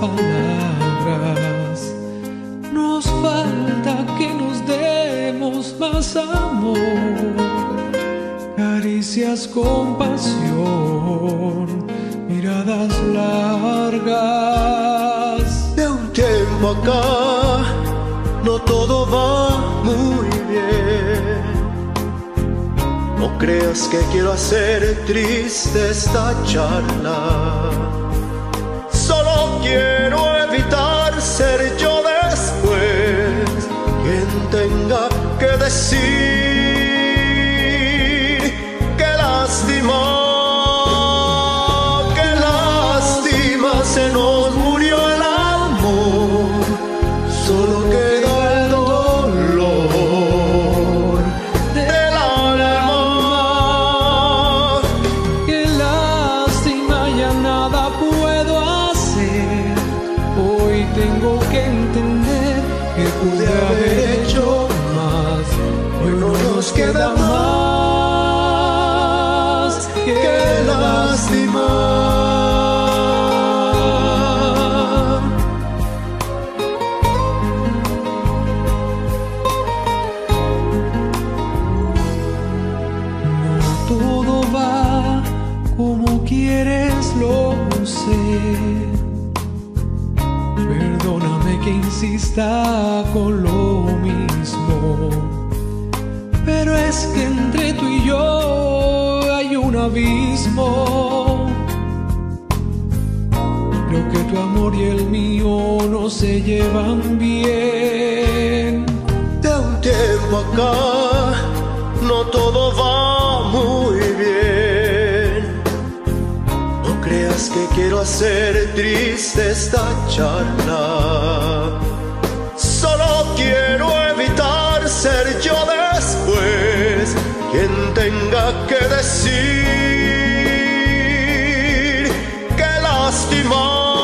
palabras. Nos falta que nos demos más amor, caricias con pasión, miradas largas. De un tiempo acá no todo va muy bien. No creas que quiero hacer triste esta charla. Solo quiero evitar ser yo después quien tenga que decir qué lástima se nos murió el amor. Solo queda el dolor del alma. Qué lástima, ya nada puedo hacer. Hoy tengo que entender que pude haber hecho más. Hoy no nos queda más. Qué lástima. Todo va como quieres, lo sé. Perdóname que insista con lo mismo, pero es que entre tú y yo hay un abismo. Creo que tu amor y el mío no se llevan bien. De un tiempo acá no todo va muy bien. No creas que quiero hacer triste esta charla. Solo quiero evitar ser yo después quien tenga que decir qué lástima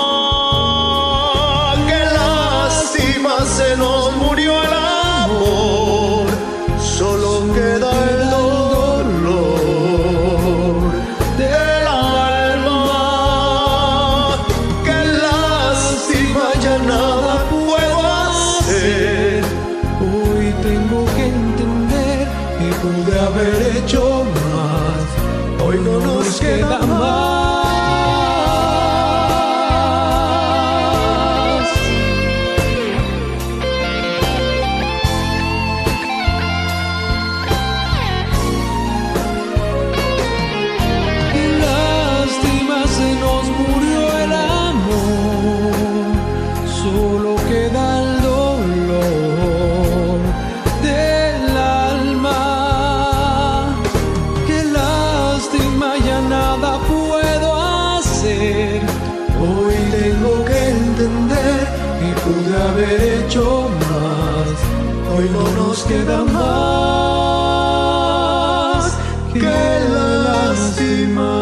se nos murió el amor. Solo queda el dolor del alma. Qué lástima, ya nada puedo hacer. Hoy tengo que entender que pude haber hecho más. Hoy no nos queda más. Solo queda el dolor del alma. Qué lástima, ya nada puedo hacer. Hoy tengo que entender que pude haber hecho más. Hoy no nos queda más. Qué lástima.